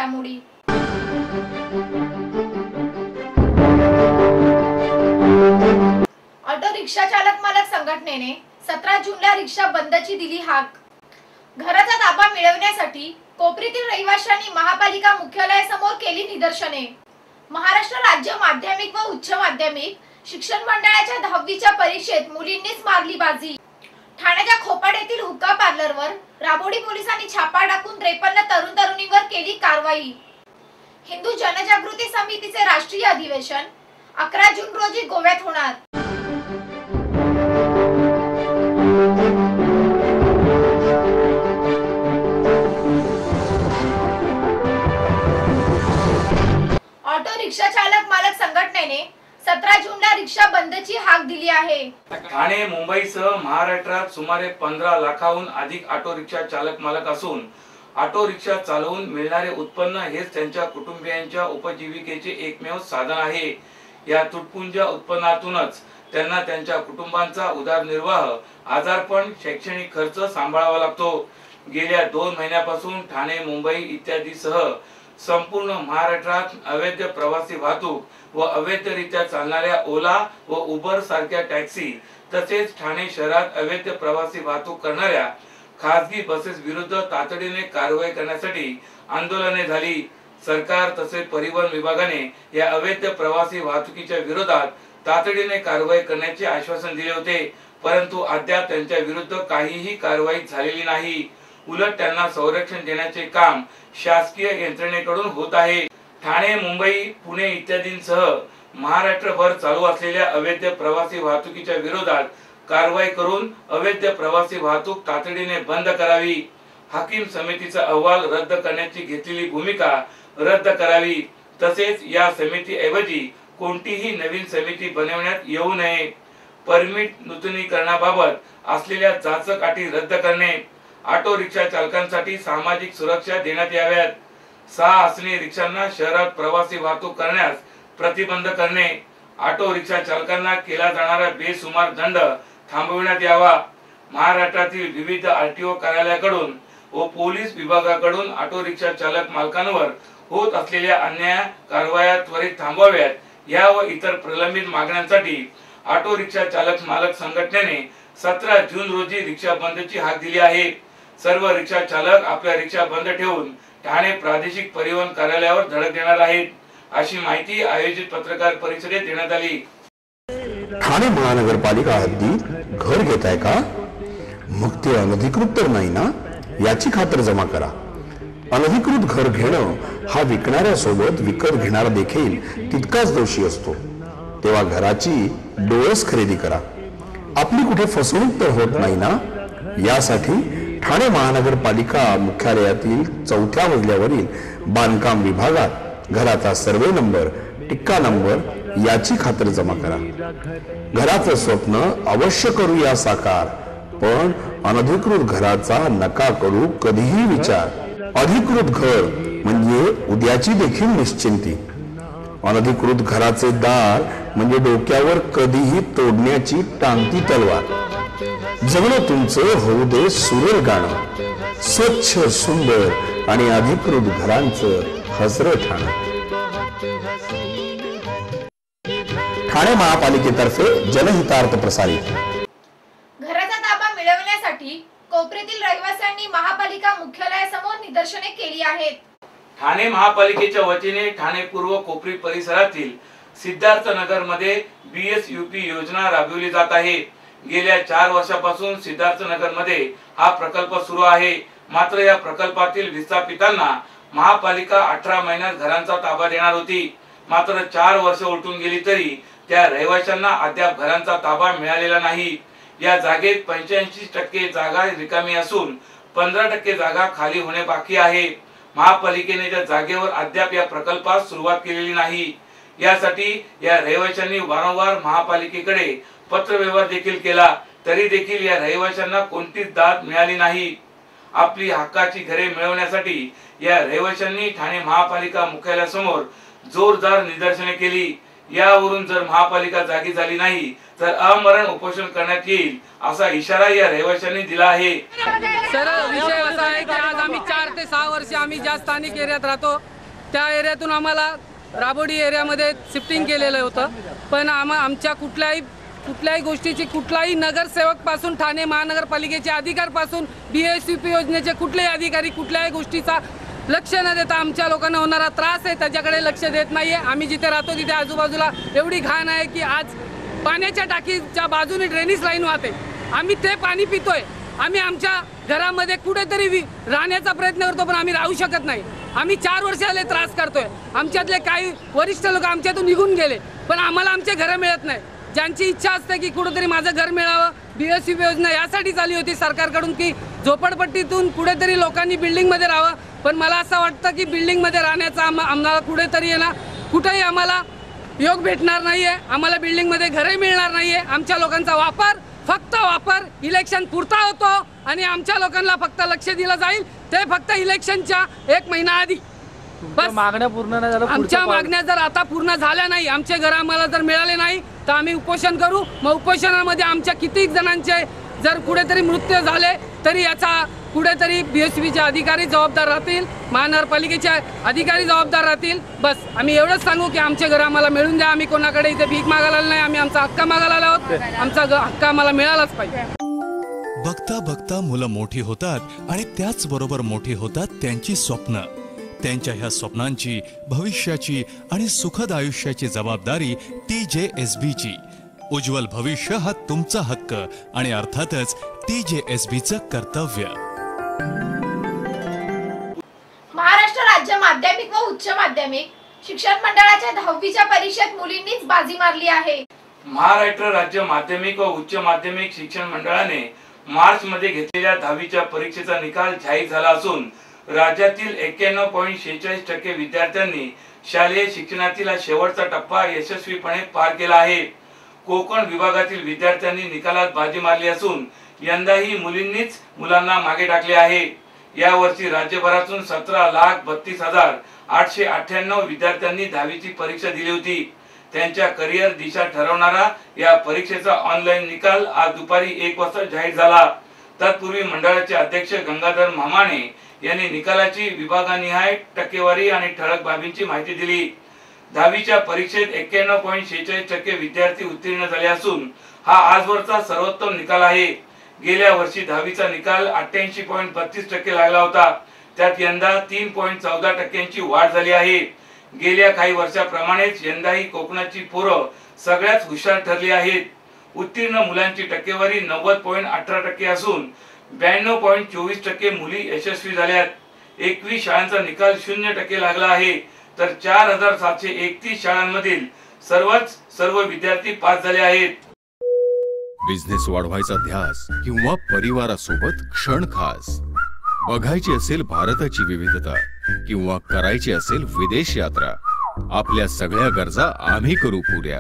घडामोडी। Auto rickshaw चालक मालक संघटनेने 17 जूनला रिक्षा बंदची दिली हाक। घराचा ताबा मिळवण्यासाठी कोपरीतील रहिवाशांनी महापालिका मुख्यालयासमोर केली निदर्शने। महाराष्ट्र राज्य माध्यमिक व उच्च माध्यमिक शिक्षण मंडळाच्या 10वीच्या परीक्षेत मुलींनीच मारली बाजी। ठाण्याच्या खोपाड येथील हुक्का पार्लरवर राबोडी पोलिसांनी छापा टाकून 53 तरुण तरुणींवर केली कारवाई। हिंदू जनजागृती समितीचे राष्ट्रीय अधिवेशन 11 जून रोजी गोव्यात होणार। ऑटो रिक्षा चालक मालक संघटनेने 17 जूनला रिक्षा बंदची हाक दिली आहे। ठाणे मुंबईसह महाराष्ट्रात सुमारे 15 लाखाहून अधिक ऑटो रिक्षा चालक मालक असून ऑटो रिक्षा चालवून मिळणारे उत्पन्न हेच त्यांच्या कुटुंबियांच्या उपजीविकेचे एकमेव साधन आहे। या तुटपुंज उत्पन्नातूनच त्यांना त्यांच्या कुटुंबांचा उदरनिर्वाह, आजारपण, शैक्षणिक खर्च सांभाळावा लागतो। गेल्या 2 महिन्यापासून ठाणे, मुंबई इत्यादीसह संपूर्ण महाराष्ट्रात अवैध प्रवासी वाहतूक व अवैधरित्या चालणाऱ्या ओला व उबर सारख्या टॅक्सी तसेच ठाणे शहरात अवैध प्रवासी वाहतूक करणाऱ्या खासगी बसेस विरुद्ध तातडीने कारवाई करण्यासाठी आंदोलने झाली। सरकार तसेच परिवहन विभागाने या अवैध प्रवासी वाहतुकीच्या विरोधात तातडीने कारवाई करण्याचे आश्वासन दिले होते, परंतु अद्याप त्यांच्या विरुद्ध काहीही कारवाई झालेली नाही। उलट त्यांना संरक्षण देण्याचे काम शासकीय यंत्रणेकडून होत आहे। ठाणे, मुंबई, पुणे इत्यादींसह महाराष्ट्रभर चालू असलेल्या अवैध प्रवासी वाहतुकीच्या विरोधात कारवाई करून अवैध प्रवासी वाहतूक तातडीने बंद करावी। हाकीम समितीचा अहवाल रद्द करण्याची घेतलेली भूमिका रद्द करावी। तसेच या समितीऐवजी कोणतीही नवीन समिती बनवण्यात येऊ नये। परमिट नूतनीकरणाबाबत असलेल्या जाचक अटी रद्द करणे। ऑटो रिक्षा चालकांसाठी सामाजिक सुरक्षा देण्यात याव्यात। 6 आसनी रिक्षांना शहरात प्रवासी वाहतूक करण्यास प्रतिबंध करणे। ऑटो रिक्षा चालकांना केला जाणारा बेसुमार दंड थांबविण्यात यावा। महाराष्ट्रातील विविध आरटीओ कार्यालयाकडून व पोलीस विभागाकडून ऑटो रिक्षा चालक मालकांवर होत असलेल्या अन्याय कारवाया त्वरित थांबवाव्यात। या व इतर प्रलंबित मागण्यांसाठी ऑटो रिक्षा चालक मालक संघटनेने 17 जून रोजी रिक्षा बंदची हाक दिली आहे। सर्व रिक्षा चालक आपल्या रिक्षा बंद ठेवून ठाणे प्रादेशिक परिवहन कार्यालयावर धडक देणार आहेत, अशी माहिती आयोजित पत्रकार परिषदेत देण्यात आली। ठाणे महानगरपालिका हद्दीत घर घेताय का? मग ते अनधिकृत तर नाही ना, याची खातर जमा करा। अनधिकृत घर घेणं हा विकणाऱ्यासोबत विकत घेणारा देखील तितकाच दोषी असतो। तेव्हा घराची डोळस खरेदी करा। आपली कुठे फसवणूक तर होत नाही ना, यासाठी ठाणे महानगरपालिका मुख्यालयातील 4थ्या मजल्यावरील बांधकाम विभागात घराचा सर्वे नंबर, टिक्का नंबर याची खातर जमा करा। घराचं स्वप्न अवश्य करूया साकार, पण अनधिकृत घराचा नका करू कधीही विचार। अधिकृत घर म्हणजे उद्याची देखील निश्चिंती। अनधिकृत घराचे दार म्हणजे डोक्यावर कधीही तोडण्याची टांगती तलवार। जगणं तुमचं होऊ दे सुरेल गाणं, स्वच्छ, सुंदर आणि अधिकृत घरांचं हसरं ठाणं। ठाणे महापालिकेतर्फे जनहितार्थ प्रसारित। घराचा ताबा मिळवण्यासाठी कोपरीतील रहिवाशांनी महापालिका मुख्यालयासमोर निदर्शने केली आहेत। ठाणे महापालिकेच्या वतीने ठाणे पूर्व कोपरी परिसरातील सिद्धार्थ नगर मध्ये BSUP योजना राबविली जात आहे। गेल्या 4 वर्षापासून सिद्धार्थ नगर मध्ये हा प्रकल्प सुरू आहे। मात्र या प्रकल्पातील विस्थापितांना महापालिका 18 महिन्यात घरांचा ताबा देणार होती। मात्र 4 वर्ष उलटून गेली तरी त्या रहिवाशांना अद्याप घरांचा ताबा मिळालेला नाही। या जागेत 85% जागा रिकामी असून 15% जागा खाली होणे बाकी आहे। महापालिकेने त्या जागेवर अद्याप या प्रकल्पास सुरुवात केलेली नाही। यासाठी या रहिवाशांनी वारंवार महापालिकेकडे पत्रव्यवहार देखील केला, तरी देखील या रहिवाशांना कोणतीच दाद मिळाली नाही। आपली हक्काची घरे मिळवण्यासाठी या रहिवाशांनी ठाणे महापालिका मुख्यालयासमोर जोरदार निदर्शने केली। यावरून जर महापालिका जागी झाली नाही तर अमरण उपोषण करण्यात येईल असा इशारा या रहिवाशांनी दिला आहे। सर, विषय असा आहे की आज आम्ही 4 ते 6 वर्ष आम्ही ज्या स्थानिक एरियात राहतो त्या एरियातून आम्हाला राबोडी एरियामध्ये शिफ्टिंग केलेलं होतं, पण आमच्या कुठल्याही गोष्टीची कुठलाही नगरसेवकपासून ठाणे महानगरपालिकेचे अधिकारीपासून BSVP योजनेचे कुठलेही अधिकारी कुठल्याही गोष्टीचा लक्ष न देता आमच्या लोकांना होणारा त्रास आहे त्याच्याकडे लक्ष देत नाही आहे। आम्ही जिथे राहतो तिथे आजूबाजूला एवढी घाण आहे की आज पाण्याच्या टाकीच्या बाजूने ड्रेनेज लाईन वाहते, आम्ही ते पाणी पितोय। आम्ही आमच्या घरामध्ये कुठेतरी राहण्याचा प्रयत्न करतो पण आम्ही राहू शकत नाही। आम्ही 4 वर्ष झाले त्रास करतोय। आमच्यातले काही वरिष्ठ लोक आमच्यातून निघून गेले पण आम्हाला आमचे घरं मिळत नाही। ज्यांची इच्छा असते की कुठेतरी माझं घर मिळावं, BSVP योजना यासाठी झाली होती सरकारकडून की झोपडपट्टीतून कुठेतरी लोकांनी बिल्डिंगमध्ये राहावं, पण मला असं वाटतं की बिल्डिंगमध्ये राहण्याचा आम्हाला कुठेतरी आहे ना कुठेही आम्हाला योग भेटणार नाहीये, आम्हाला बिल्डिंगमध्ये घरही मिळणार नाहीये। आमच्या लोकांचा फक्त वापर इलेक्शन पुरता होतो आणि आमच्या लोकांना फक्त लक्ष दिलं जाईल ते फक्त इलेक्शनच्या 1 महिना आधी। बस मागण्या पूर्ण नाही झाल्या, आमच्या मागण्या जर आता पूर्ण झाल्या नाही, आमचे घर आम्हाला जर मिळाले नाही तर आम्ही उपोषण करू। मग उपोषणामध्ये आमच्या किती जणांचे जर कुठेतरी मृत्यू झाले तरी याचा कुठेतरी BSVPचे अधिकारी जबाबदार राहतील, महानगरपालिकेचे अधिकारी जबाबदार राहतील। बस आम्ही एवढंच सांगू की आमचे घर आम्हाला मिळून द्या। आम्ही कोणाकडे इथे भीक मागायला नाही, आम्ही आमचा हक्क मागायला आहोत, आमचा हक्क आम्हाला मिळालाच पाहिजे। बघता बघता मुलं मोठी होतात आणि त्याचबरोबर मोठी होतात त्यांची स्वप्न। त्यांच्या ह्या स्वप्नांची, भविष्याची आणि सुखद आयुष्याची जबाबदारी TJSBची। उज्ज्वल भविष्य हा तुमचा हक्क आणि अर्थातच TJSBचं कर्तव्य। महाराष्ट्र राज्य माध्यमिक व उच्च माध्यमिक शिक्षण मंडळाच्या 10वीच्या परीक्षेत मुलींनीच बाजी मारली आहे। महाराष्ट्र राज्य माध्यमिक व उच्च माध्यमिक शिक्षण मंडळाने मार्च मध्ये घेतलेल्या 10वीच्या परीक्षेचा निकाल जाहीर झाला असून राज्यातील 91.46% विद्यार्थ्यांनी शालेय शिक्षणातील हा शेवटचा टप्पा यशस्वीपणे पार केला आहे। कोकण विभागातील विद्यार्थ्यांनी निकालात बाजी मारली असून यंदाही मुलींनीच मुलांना मागे टाकले आहे। यावर्षी राज्यभरातून 17,32,898 विद्यार्थ्यांनी 10वीची परीक्षा दिली होती। त्यांच्या करिअर दिशा ठरवणारा या परीक्षेचा ऑनलाईन निकाल आज दुपारी 1 वाजता जाहीर झाला। तत्पूर्वी मंडळाचे अध्यक्ष गंगाधर मामाने यांनी निकालाची विभागनिहाय टक्केवारी आणि ठळक बाबींची माहिती दिली। 10वीच्या परीक्षेत 91.46% विद्यार्थी उत्तीर्ण झाले असून हा आजवरचा सर्वोत्तम निकाल आहे। गेल्या वर्षी 10वीचा निकाल 88.32% लागला होता, त्यात यंदा 3.14% वाढ झाली आहे। गेल्या काही वर्षाप्रमाणेच यंदाही कोकणाची पोरं सगळ्यात हुशार ठरली आहेत। उत्तीर्ण मुलांची टक्केवारी 90.18% असून 92.24% मुली यशस्वी झाल्यात। 21 शाळांचा निकाल 0% लागला आहे, तर 4731 शाळांमधील सर्व विद्यार्थी पास झाले आहेत। बिझनेस वाढवायचा ध्यास किंवा परिवारासोबत क्षण खास, बघायची असेल भारताची विविधता किंवा करायची असेल विदेश यात्रा, आपल्या सगळ्या गरजा आम्ही करू पुऱ्या।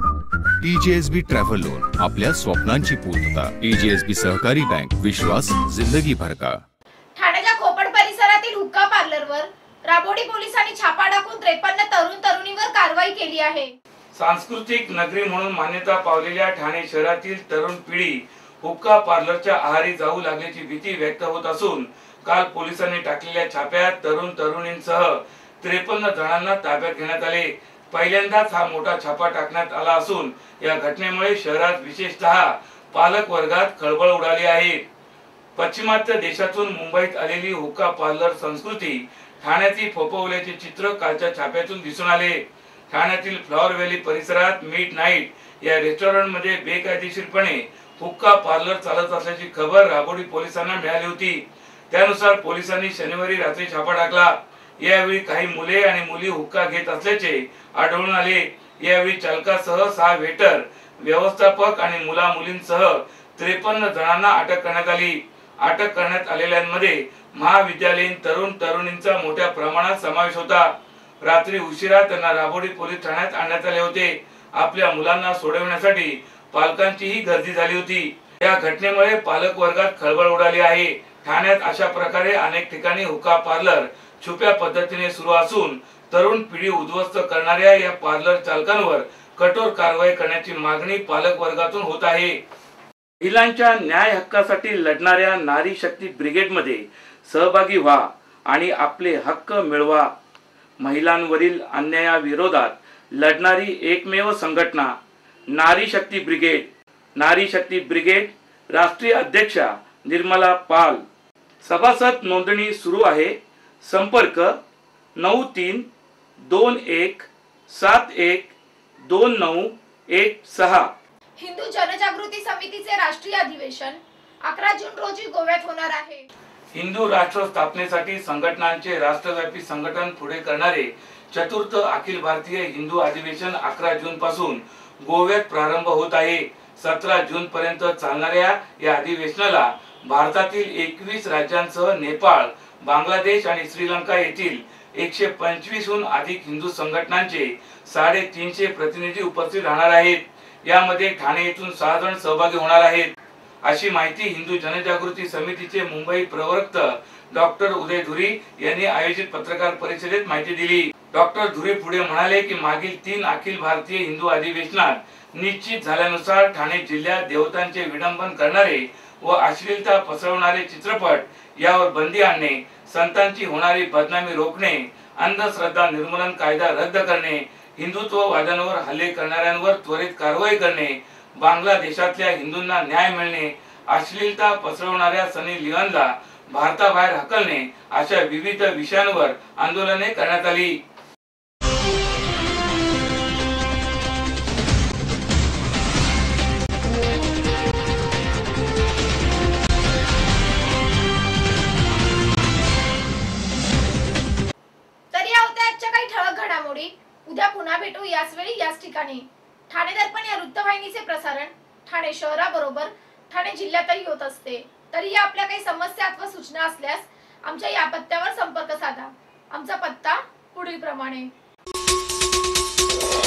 TJSB ट्रॅव्हल लोन, आपल्या स्वप्नांची पूर्तता। TJSB सहकारी बँक, विश्वास जिंदगी भर का। ठाण्याच्या खोपड परिसरातील हुक्का पार्लरवर राबोडी पोलिसांनी छापा टाकून 53 तरुण तरुणींवर कारवाई केली आहे। सांस्कृतिक नगरी म्हणून मान्यता पावलेल्या ठाणे शहरातील तरुण पिढी हुक्का पार्लरच्या आहारी जाऊ लागल्याची भीती व्यक्त होत असून काल पोलिसांनी टाकलेल्या छाप्यात तरुण तरुणींसह 53 जणांना ताब्यात घेण्यात आले। पहिल्यांदाच हा मोठा छापा टाकण्यात आला असून या घटनेमुळे शहरात विशेषतः पालक वर्गात खळबळ उडाली आहे। पश्चिमात्य देशातून मुंबईत आलेली हुक्का पार्लर संस्कृती ठाण्यातील फोपवल्याचे चित्र कालच्या छाप्यातून दिसून आले। ठाण्यातील फ्लॉवर व्हॅली परिसरात मिड नाईट या रेस्टॉरंटमध्ये बेकायदेशीरपणे हुक्का पार्लर चालत असल्याची खबर राबोडी पोलिसांना मिळाली होती। त्यानुसार पोलिसांनी शनिवारी रात्री छापा टाकला। यावेळी काही मुले आणि मुली हुक्का घेत असल्याचे आढळून आले। यावेळी चालकासह 6 वेटर, व्यवस्थापक आणि मुला मुलींसह 53 जणांना अटक करण्यात आली। अटक करण्यात आलेल्यांमध्ये महाविद्यालयीन तरुण तरुणींचा मोठ्या प्रमाणात समावेश होता। रात्री उशिरा त्यांना राबोडी पोलीस ठाण्यात आणण्यात आले होते। आपल्या मुलांना सोडवण्यासाठी पालकांचीही गर्दी झाली होती। या घटनेमुळे पालक वर्गात खळबळ उडाली आहे। ठाण्यात अशा प्रकारे अनेक ठिकाणी हुक्का पार्लर छुप्या पद्धतीने सुरू असून तरुण पिढी उद्ध्वस्त करणाऱ्या या पार्लर चालकांवर कठोर कारवाई करण्याची मागणी पालक वर्गातून होत आहे। महिलांच्या न्याय हक्कासाठी लढणाऱ्या नारी शक्ती ब्रिगेडमध्ये सहभागी व्हा आणि आपले हक्क मिळवा। महिलांवरील अन्यायाविरोधात लढणारी एकमेव संघटना नारी शक्ती ब्रिगेड. नारी शक्ती ब्रिगेड राष्ट्रीय अध्यक्षा निर्मला पाल. सभासद नोंदणी सुरू आहे. संपर्क 9321712916. हिंदू जनजागृती समितीचे राष्ट्रीय अधिवेशन 11 जून रोजी गोव्यात होणार आहे. हिंदू राष्ट्र स्थापनेसाठी संघटनांचे राष्ट्रव्यापी संघटन पुढे करणारे चतुर्थ अखिल भारतीय हिंदू अधिवेशन 11 जून पासून गोव्यात प्रारंभ होत आहे. 17 जून पर्यंत चालणाऱ्या या अधिवेशनाला भारतातील 21 राज्यांसह नेपाळ, बांगलादेश आणि श्रीलंका येथील 125 हून अधिक हिंदू संघटनांचे 350 प्रतिनिधी उपस्थित राहणार आहेत. यामध्ये ठाणे येथून 6 जण सहभागी होणार आहेत, अशी माहिती हिंदू जनजागृती समितीचे मुंबई प्रवक्ता डॉक्टर उदय धुरी यांनी आयोजित पत्रकार परिषदेत माहिती दिली. डॉक्टर धुरी पुढे म्हणाले की मागील 3 अखिल भारतीय हिंदू अधिवेशनात निश्चित झाल्यानुसार ठाणे जिल्ह्यात देवतांचे विडंबन करणारे व अश्लीलता पसरवणारे चित्रपट यावर बंदी आणणे, संतांची होणारी बदनामी रोखणे, अंधश्रद्धा निर्मूलन कायदा रद्द करणे, हिंदुत्ववाद्यांवर हल्ले करणाऱ्यांवर त्वरित कारवाई करणे, बांगलादेशातल्या हिंदूंना न्याय मिळणे, अश्लीलता पसरवणाऱ्या सनी लिओनला भारताबाहेर हकलणे अशा विविध विषयांवर आंदोलने करण्यात आली. तर या होत्या आजच्या काही ठळक घडामोडी. उद्या पुन्हा भेटू याच वेळी याच ठिकाणी. ठाणे दर्पण या वृत्तवाहिनीचे प्रसारण ठाणे शहराबरोबर ठाणे जिल्ह्यातही होत असते. तरी या आपल्या काही समस्या अथवा सूचना असल्यास आमच्या या पत्त्यावर संपर्क साधा. आमचा पत्ता पुढील प्रमाणे.